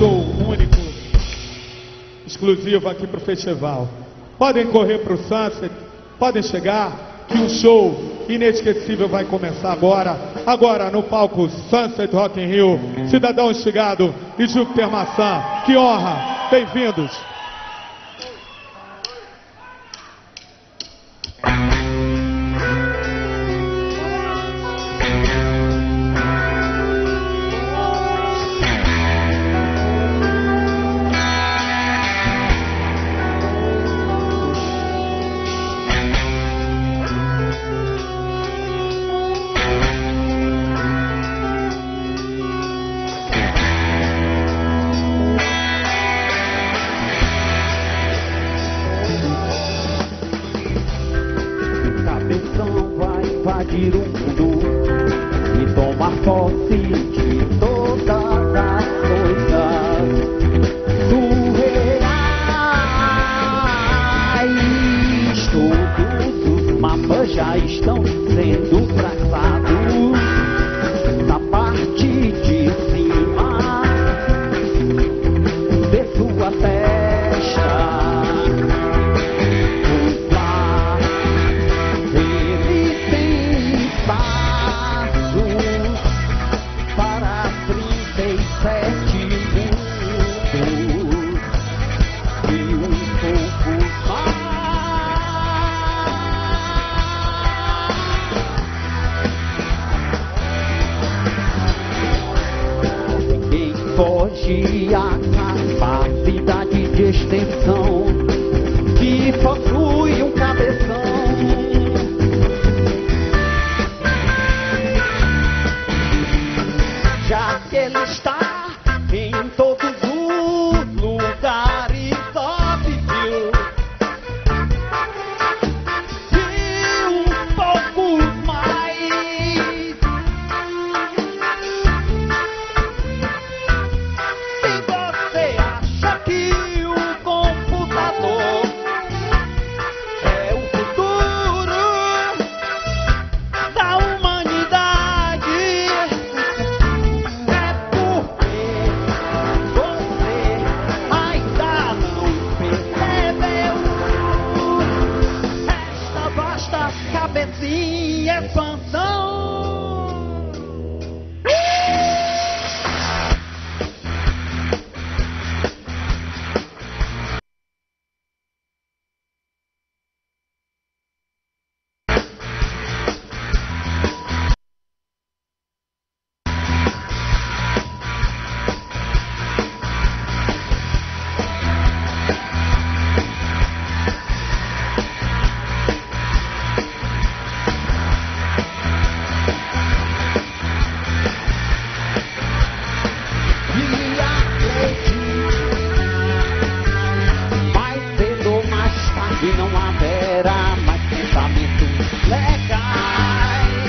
show único, exclusivo aqui pro festival. Podem correr pro Sunset, podem chegar, que o show inesquecível vai começar agora. Agora no palco Sunset Rock in Rio, Cidadão Estigado e Júpiter Maçã. Que honra! Bem-vindos! Invadir o mundo e tomar posse de todas as coisas surreais. Todos os mapas já estão sendo traçados na parte de cima de sua testa. Foge a capacidade de extensão que possui um cabeção. Já que ele está em todos os lugares óbvios e um pouco mais. Você acha que o computador é o futuro da humanidade? É porque você ainda não percebeu esta vasta cabecinha expansão. E não haverá mais pensamentos legais.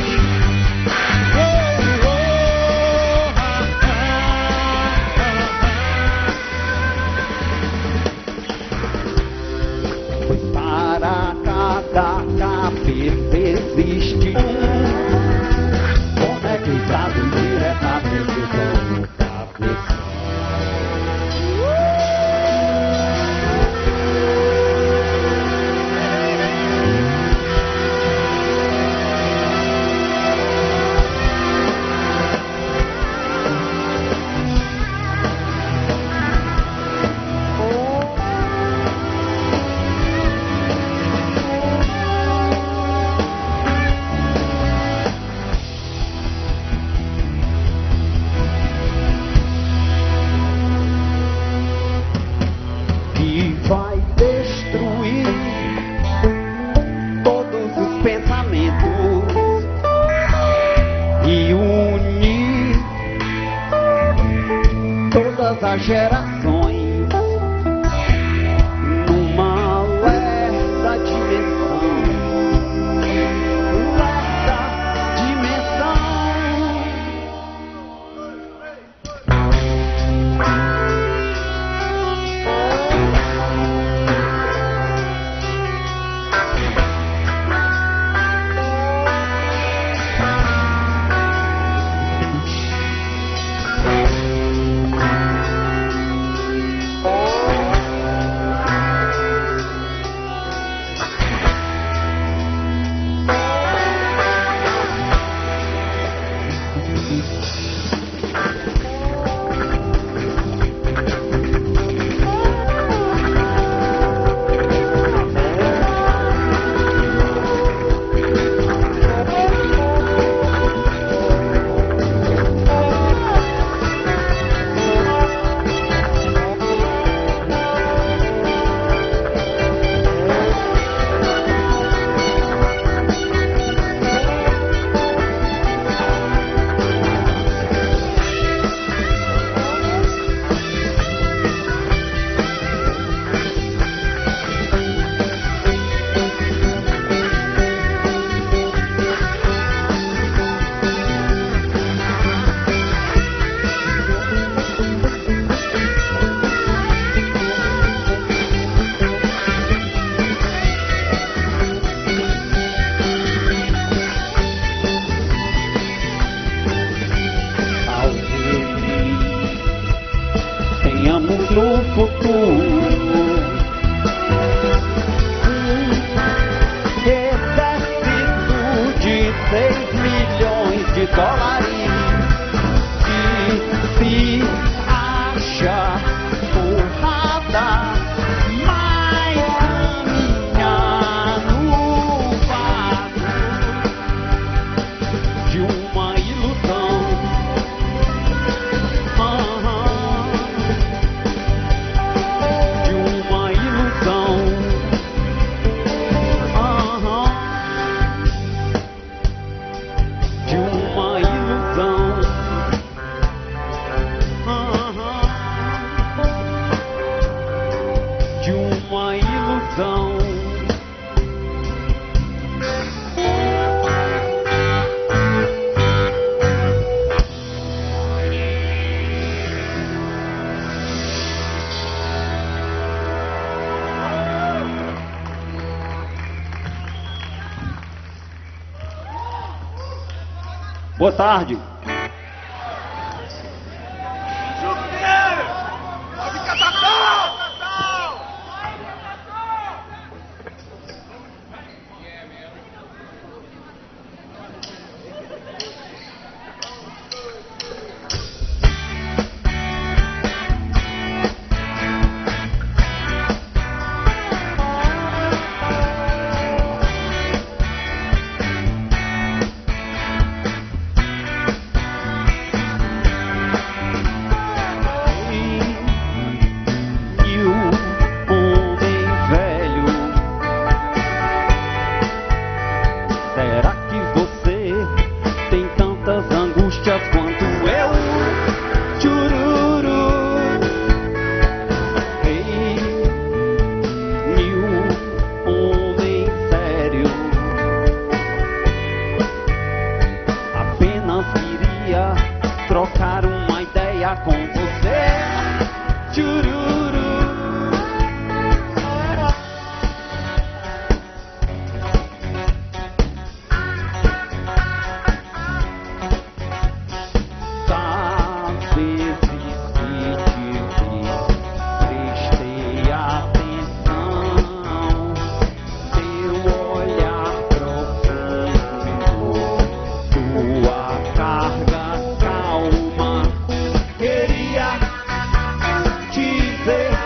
Pois para cada cabeça existe conectado diretamente com o cabeça. Que vai destruir todos os pensamentos e unir todas as gerações numa lerda dimensão. Lerda dimensão. pensamos no futuro. Exército de 6 milhões de dólares que se acha porrada, mas caminha no vácuo de uma ilusão. De uma ilusão. De uma ilusão. De uma ilusão. Boa tarde. Trocar uma ideia com você. Chururu. Às vezes se te vi, prestei atenção. Teu olhar profundo, tua carga calma. Queria dizer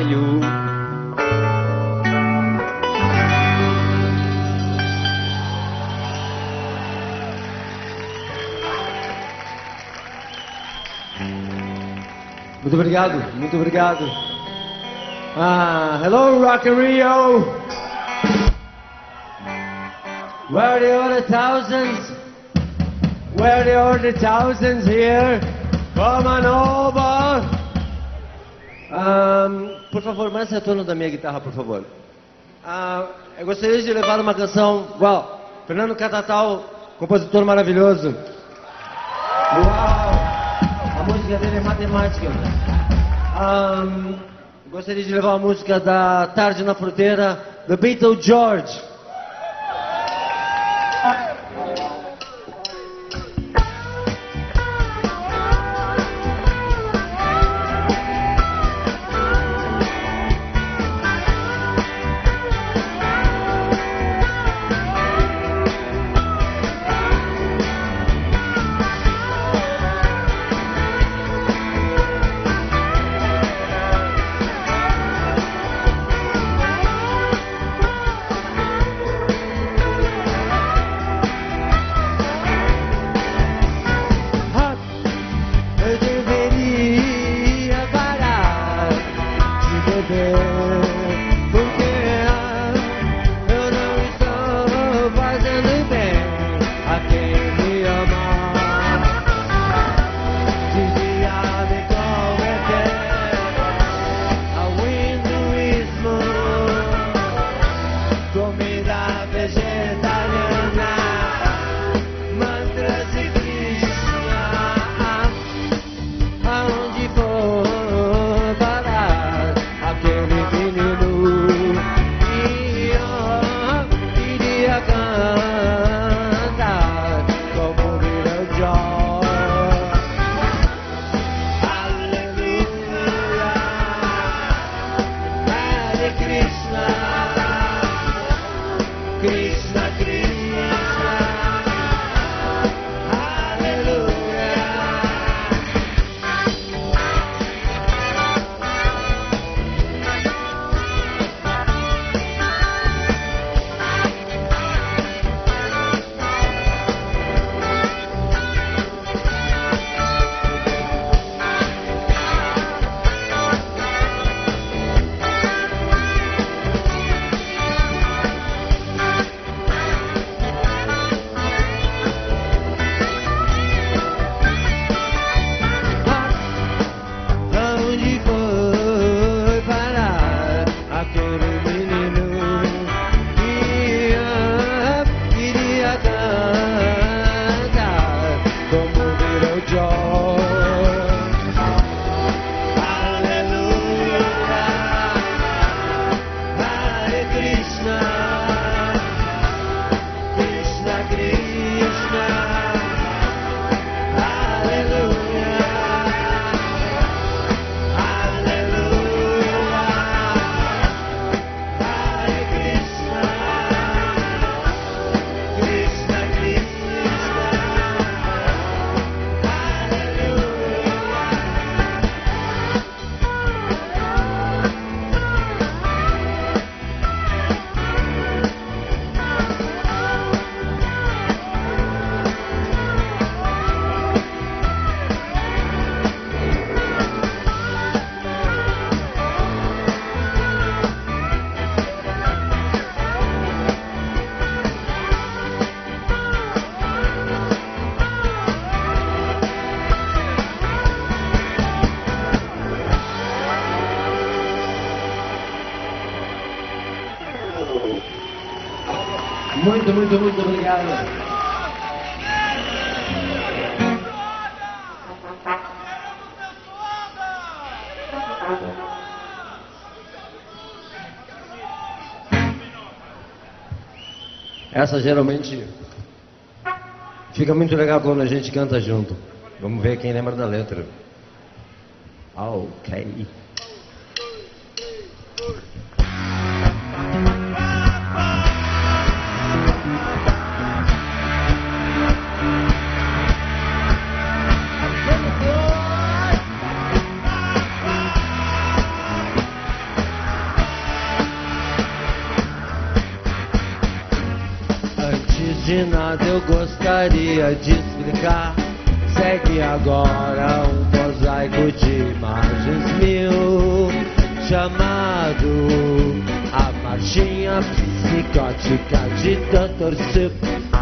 velho. Muito obrigado, muito obrigado. Hello, Rock in Rio. Where are the other thousands? Where are the other thousands here? Come on over. Por favor, mais retorno da minha guitarra, por favor. Eu gostaria de levar uma canção. Uau, Fernando Catatal, compositor maravilhoso. Uau, a música dele é matemática. Gostaria de levar a música da Tarde na Fruteira, The Beatle George. Muito obrigado. Essa geralmente fica muito legal quando a gente canta junto. Vamos ver quem lembra da letra. Ok. de nada eu gostaria de explicar. Segue agora um mosaico de imagens mil, chamado A Marchinha Psicótica de Dr. Seuss.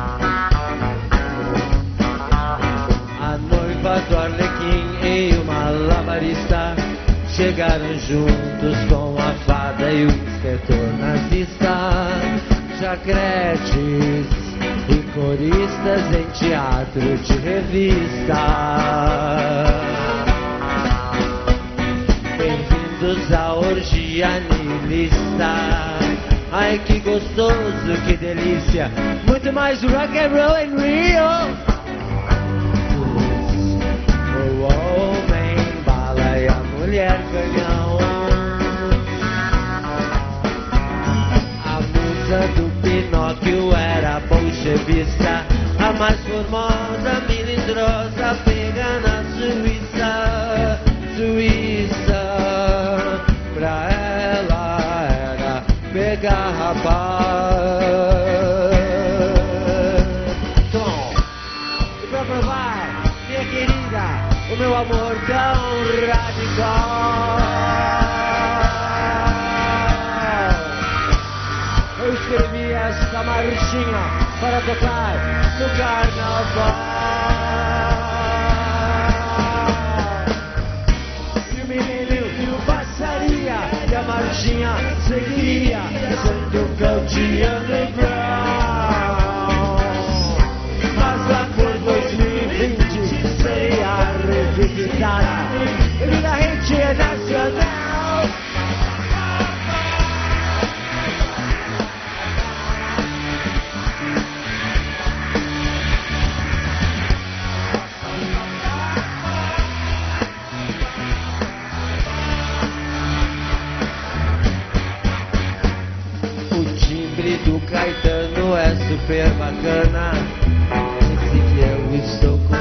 A noiva do Arlequim e o malabarista chegaram juntos com a fada e o inspetor nazista. Chacretes e coristas em teatro de revista. Bem-vindos à orgia niilista. Ai que gostoso, que delícia, muito mais rock and roll em Rio. O homem bala e a mulher canhão. A musa do Pinóquio era bolchevista, a mais formosa, melindrosa, pega na Suíça. Suíça, pra ela era pegar rapaz. Tom, e pra provar, minha querida, o meu amor tão radical, eu escrevi essa marchinha para tocar no carnaval. E o menino viu passaria e a marchinha seguiria sendo cantinho underground. Mas lá por 2020 seria revisitada e da rede nacional. Do Caetano é super bacana, esse que eu estou com.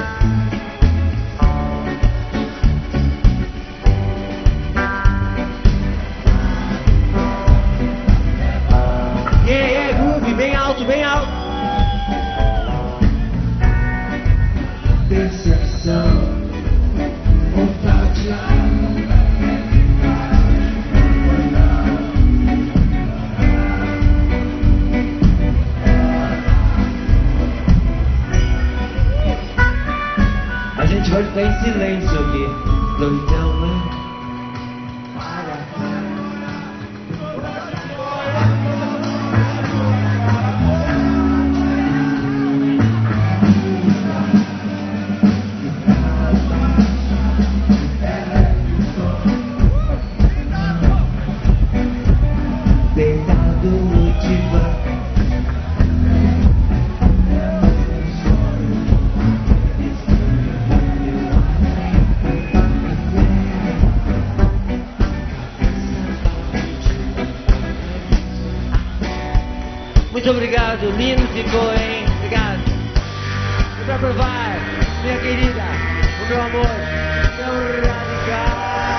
Groove, bem alto, bem alto. Decepção, vontade. A gente vai ficar em silêncio aqui. Doidão, né? Deitado no divã. Muito obrigado, lindo ficou, hein? Obrigado. E pra provar, minha querida, o meu amor tão radical,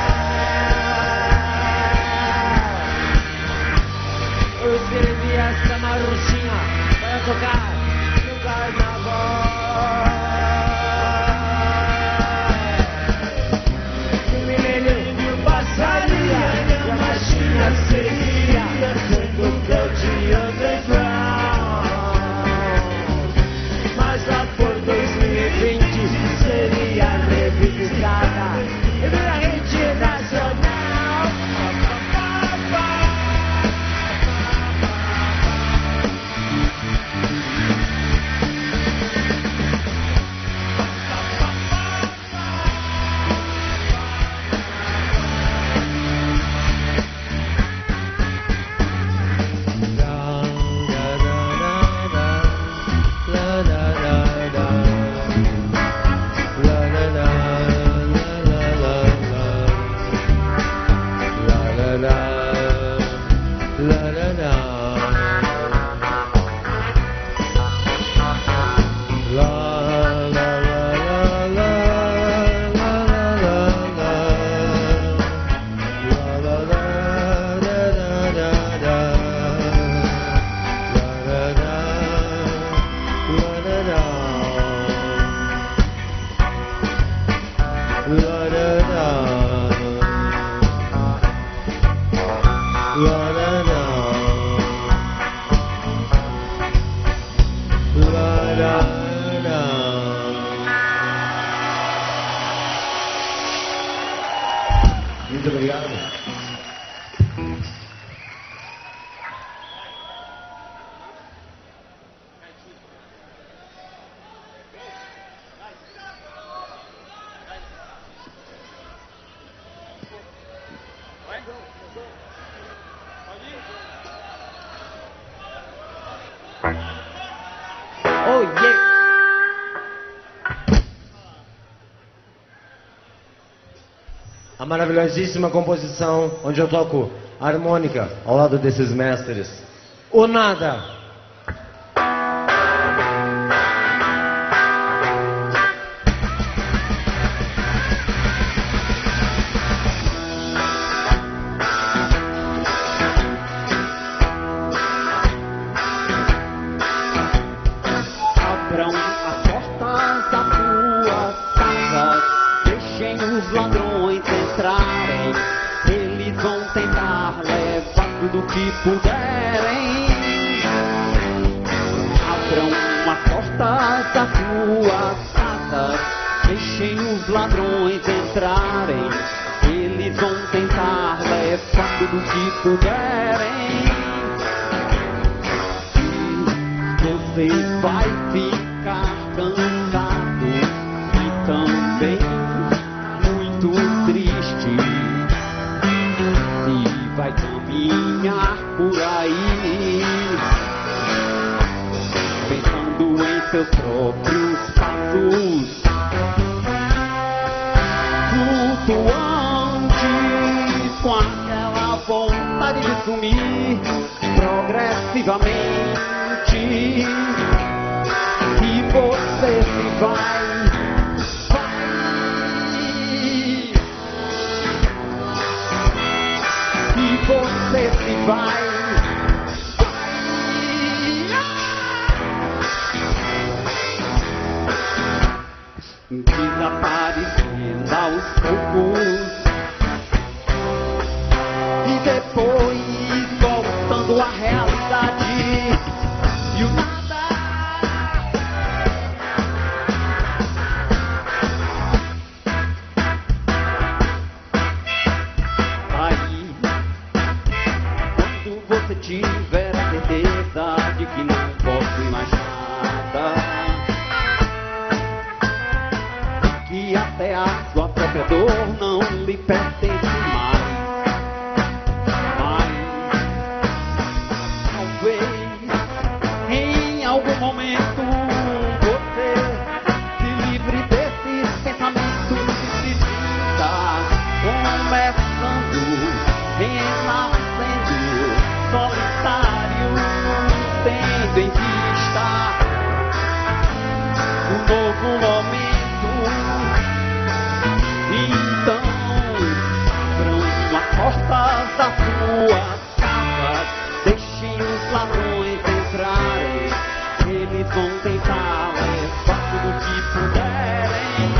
eu escrevi essa marchinha para tocar no carnaval. O menino passaria e a marchinha seguia sendo cantinho underground. Mas lá por 2020 seria revisitada Oh, yeah. A maravilhosíssima composição onde eu toco harmônica ao lado desses mestres. O nada. Abram as portas da tua casa, deixem os ladrões entrarem. Eles vão tentar levar tudo que puderem. Abram as portas da tua casa, deixem os ladrões entrarem. Eles vão tentar levar tudo que puderem. Você vai ficar cansado e também muito triste, e vai caminhar por aí pensando em seus próprios passos, flutuantes, com aquela vontade de sumir progressivamente. E você se vai. E você se vai. Desaparecendo aos poucos. E depois voltando à realidade. E o nada. Aí, quando você tiver a certeza de que não posso mais nada, que até a sua própria dor não lhe pertence mais. Mas talvez em algum momento você se livre desses pensamentos e se sinta começando, renascendo, solitário, tendo em vista um novo momento. Então, abram as portas da sua casa, deixem os ladrões entrarem. Eles vão tentar levar tudo que puderem.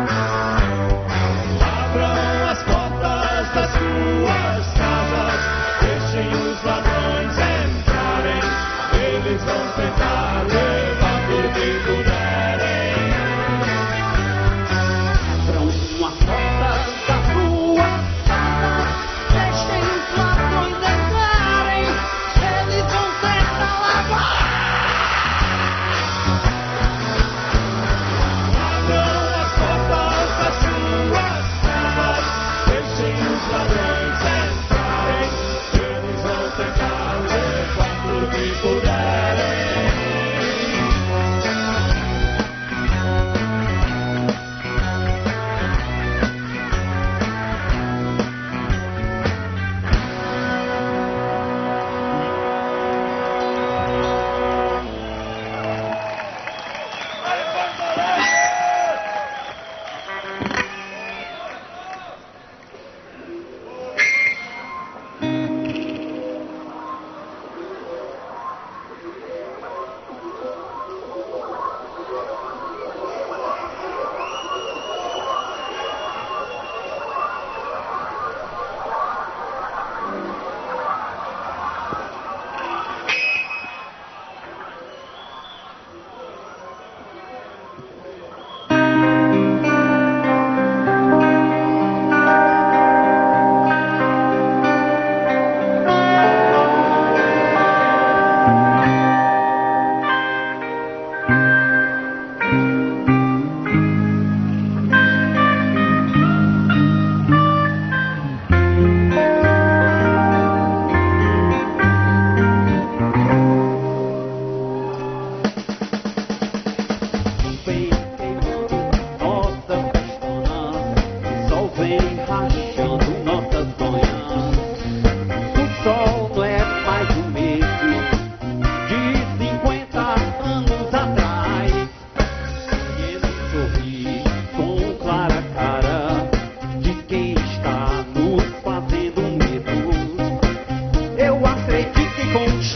Abram as portas das suas casas, deixem os ladrões entrarem. Eles vão tentar levar tudo que puderem. Abram as portas da sua casa, deixem os ladrões entrarem.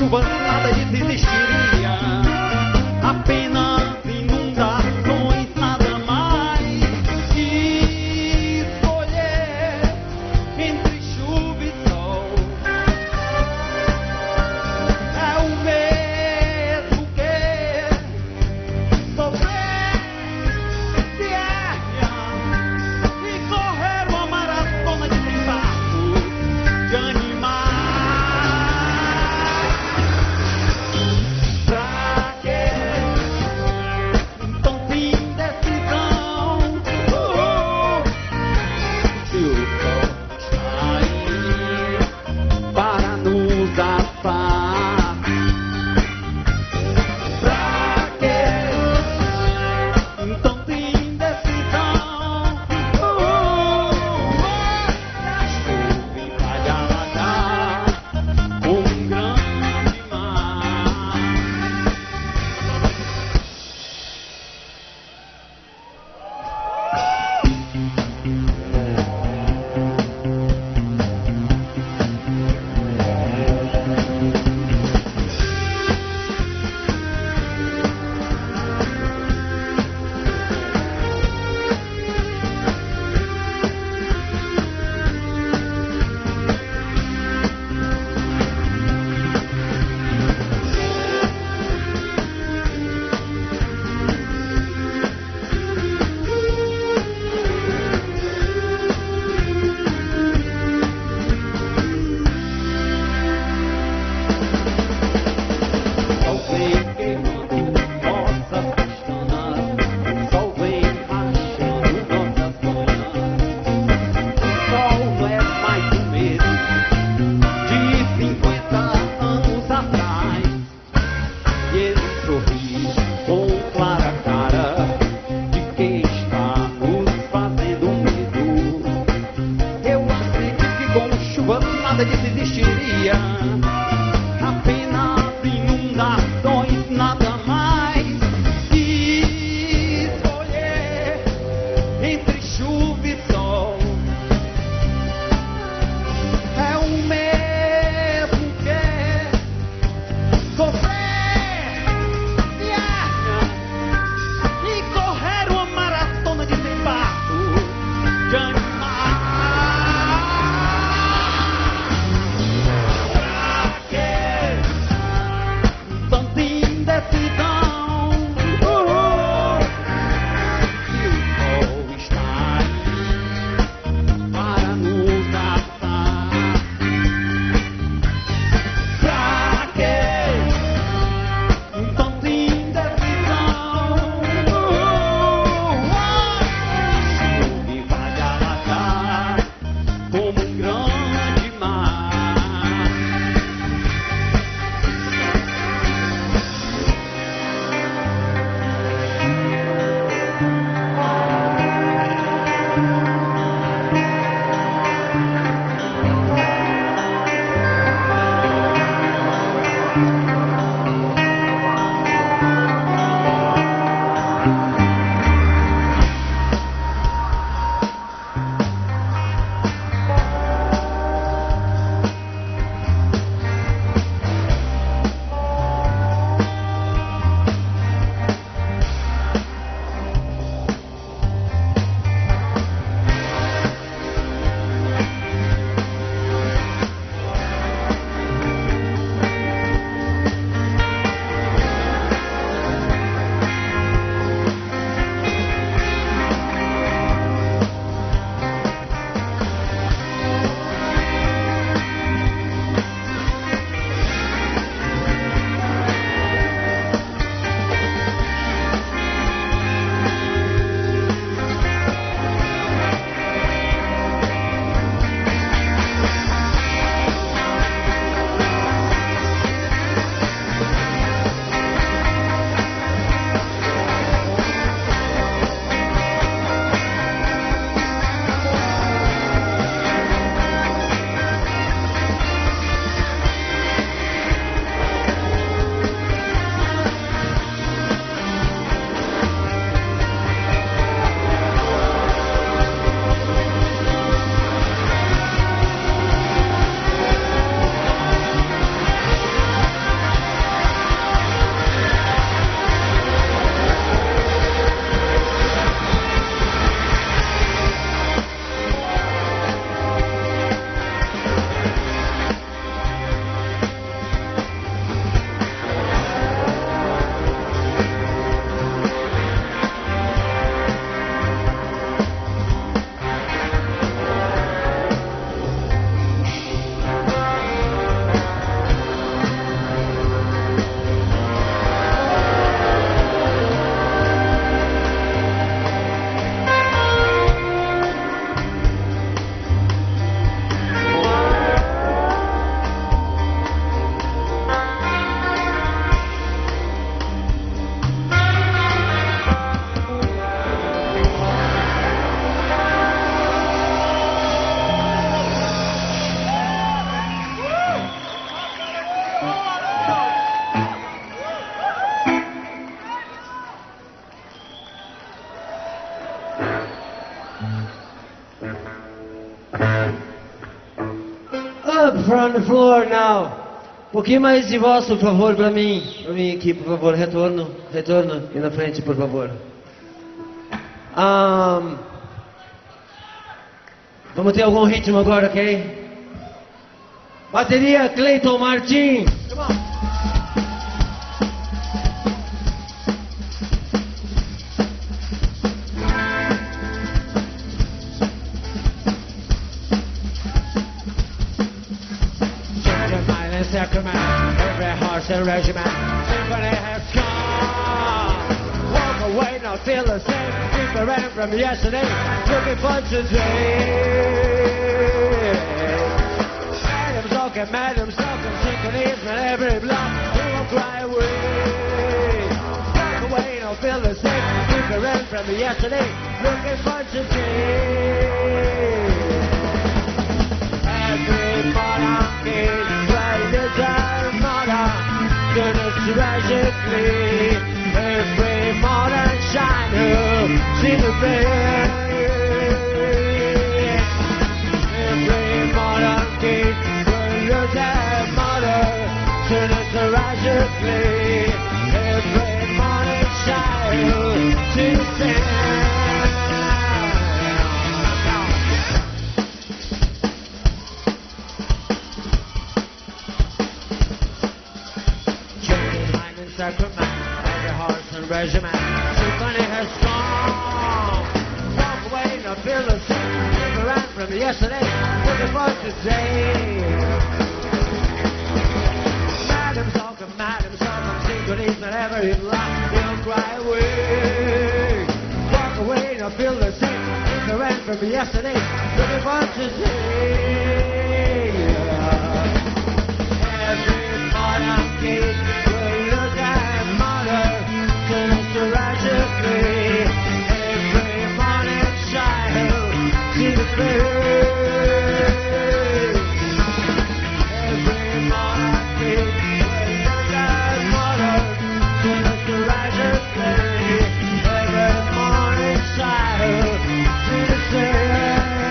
chuva nada disso existiria. Apenas inundações, nada mais. E escolher entre chuva e sol é o mesmo que sofrer diária e correr uma maratona de tentáculos de animais. Pra quê? Então sem decisão. Se o sol sair para nos assar. Pra quê? Então sem decisão. A chuva vai alagar um grande mar. Sol vem queimando nossas pestanas, sol vem rachando nossas manhãs. O sol não é mais o mesmo de 50 anos atrás. E ele sorri com clara cara de quem está nos fazendo medo. Eu acredito que com chuva nada disso existiria. Apenas inundações, nada mais. E escolher entre chuva e sol é o mesmo que sofrer diária e correr uma maratona de tentáculos de animais. Pra quê? up from the floor now. Um pouquinho mais de voz, por favor, pra mim aqui, por favor. Retorno e na frente, por favor. Vamos ter algum ritmo agora, ok? Bateria, Cleiton Martins. Come on. Sacrament, every horse and regiment, symphony has gone. Walk away, now feel the same, different from yesterday, looking for today. Madam talking, symphonies, and every block, we won't cry away. Walk away, now feel the same, different from yesterday, looking for today. Every monarchy is our mother, goodness tragically. Every modern shiner, see the fair. Every monarchy will lose our mother, goodness tragically. Every modern shiner, see the fair. Sacrament, every horse and regiment, symphony has gone. Walk away, now feel the same, different from yesterday, looking for today. Madam talking, symphonies, and every block, you'll cry away. Walk away, now feel the same, different from yesterday, looking for today. Every modern gate tragically, every morning child see the face. Every morning kid will look at mother, tragically, every morning child see the face.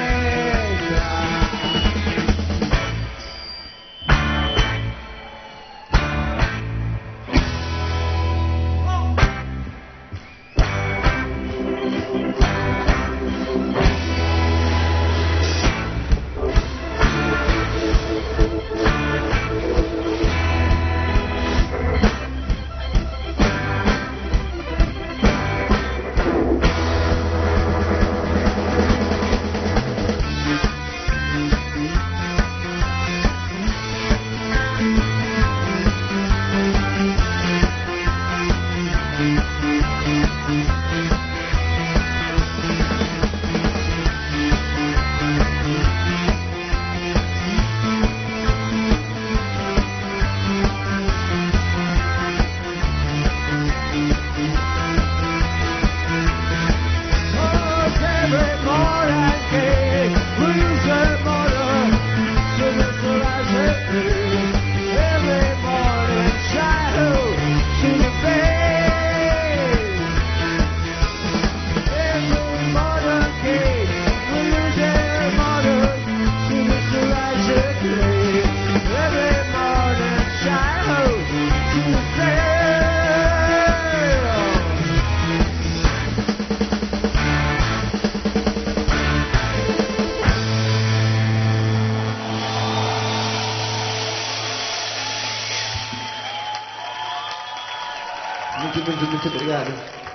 Muito obrigado.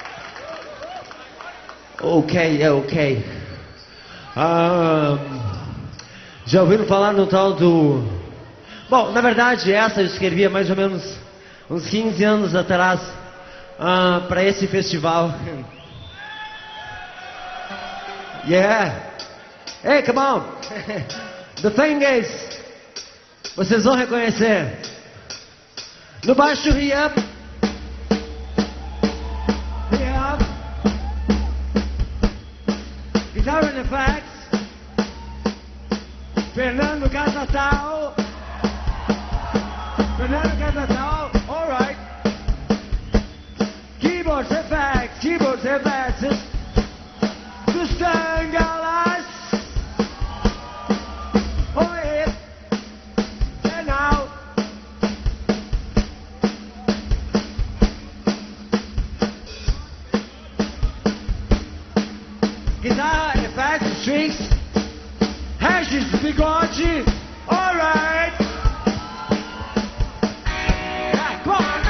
Ok. Já ouviram falar no tal do... Bom, na verdade, essa eu escrevi há mais ou menos uns 15 anos atrás para esse festival. Yeah. Hey, come on. The thing is, vocês vão reconhecer. No baixo, re-up. Guitar and effects, Fernando Catatal, alright. Keyboards effects, Gustan Galas, oh yeah. Strings, Regis Bigode, alright. Come on.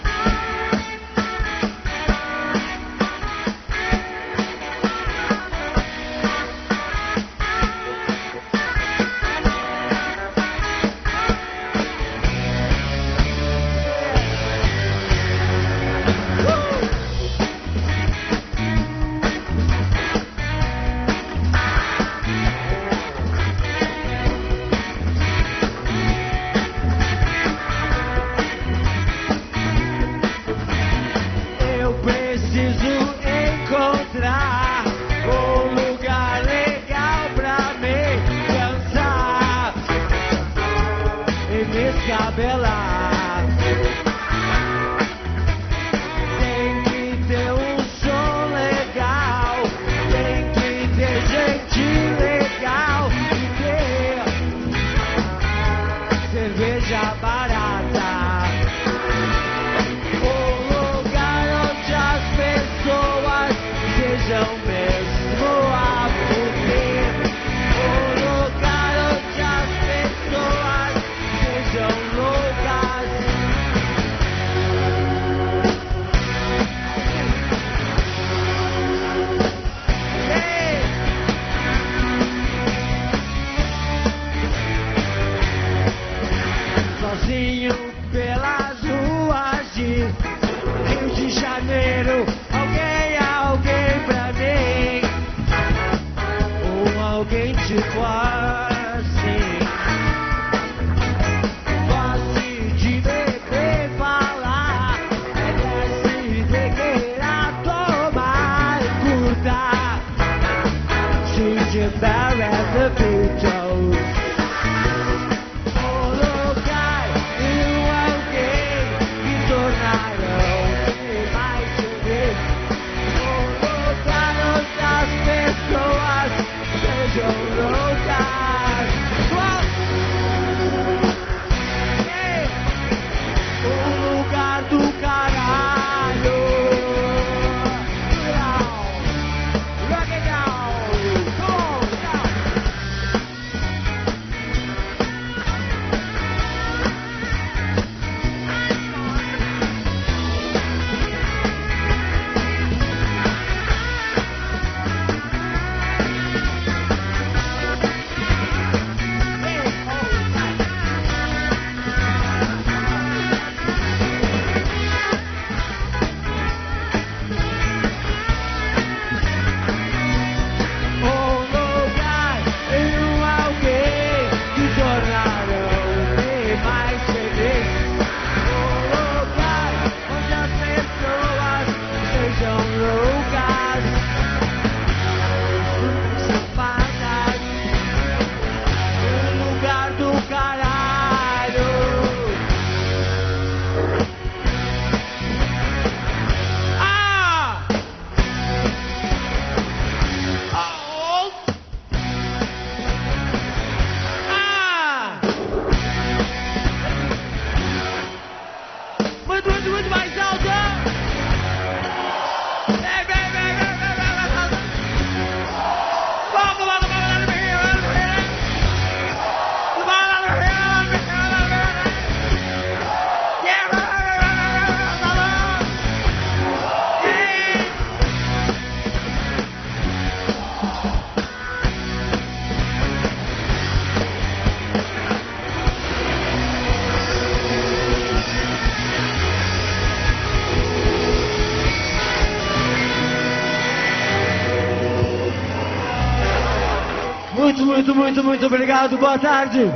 Muito obrigado, boa tarde.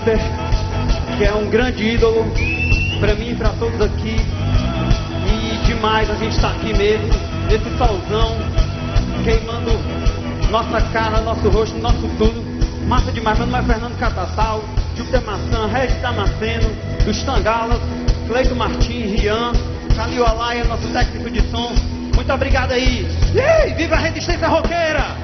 Sunset, que é um grande ídolo pra mim e pra todos aqui. E demais a gente estar aqui mesmo, nesse solzão, queimando nossa cara, nosso rosto, nosso tudo. Massa demais. Meu nome é Fernando Catatal, Júpiter Maçã, Regis Damasceno, dos Tangalas, Cleito Martins, Rian, Calil Alaia, nosso técnico de som. Muito obrigado aí. E viva a resistência roqueira!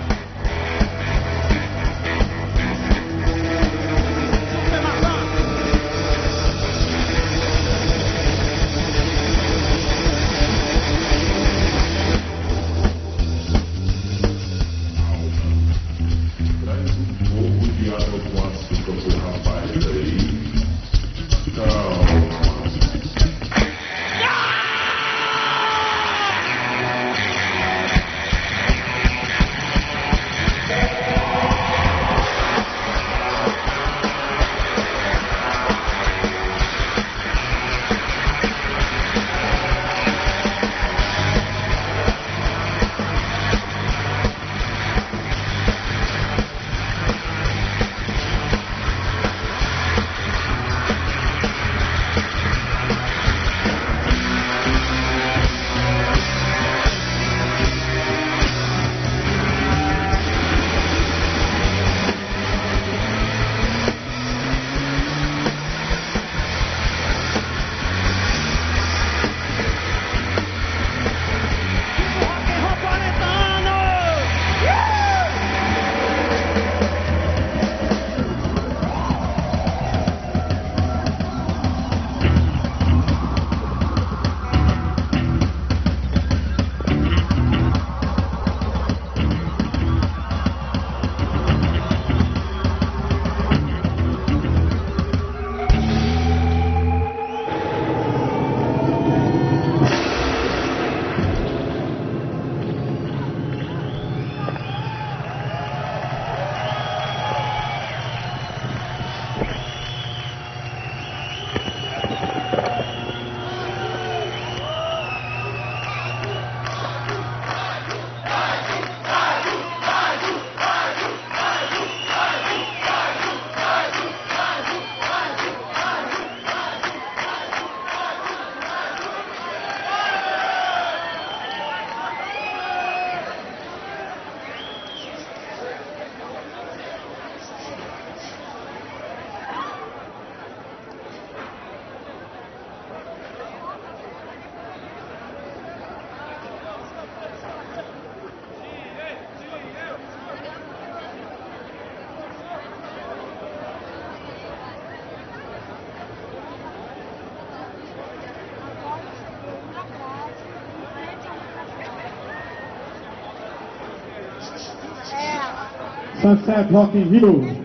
Sunset Rock in Rio.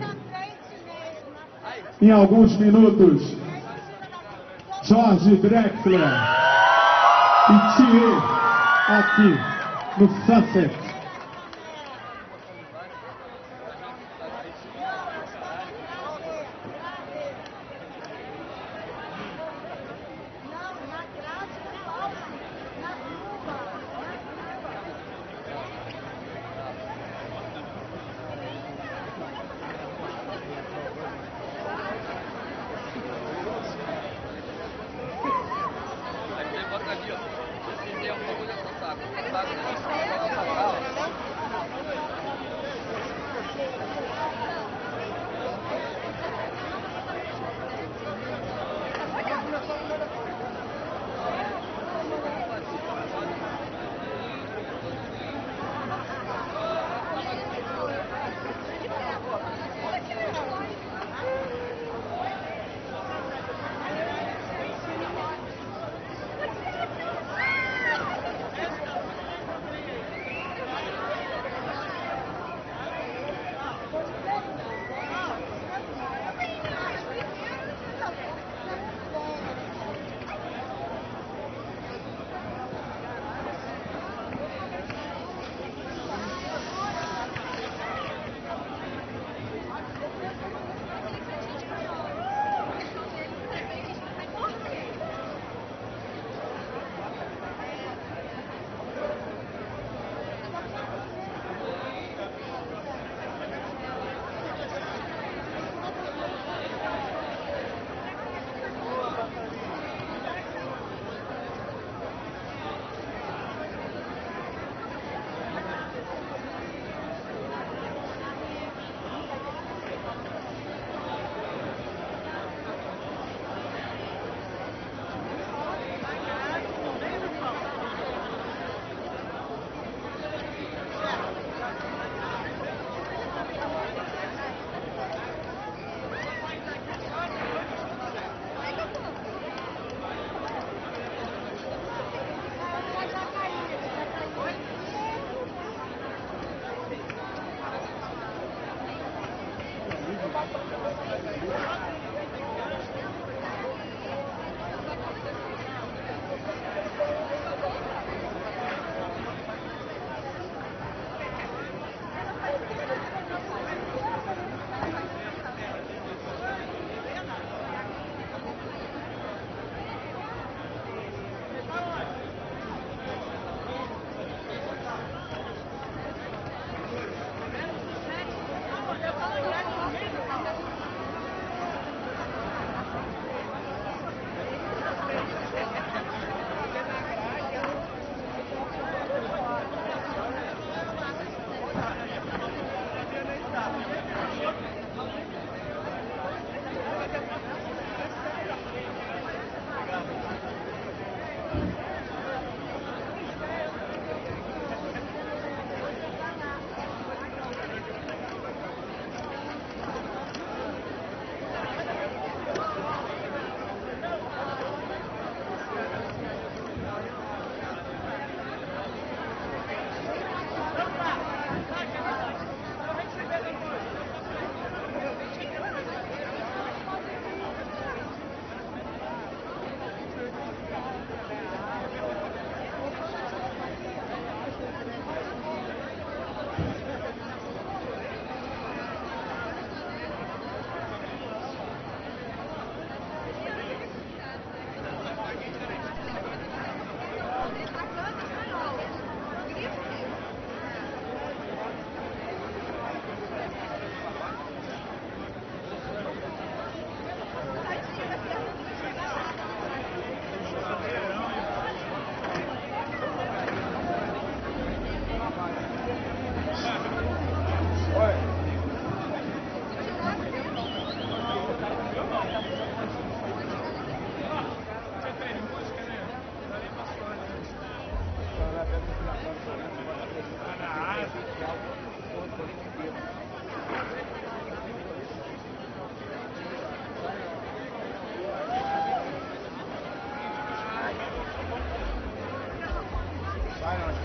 Em alguns minutos, Jorge Drexler e Thier aqui no Sunset. Bota ali, ó. Esse é um bagulho de saco.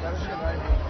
Quero chegar, gente.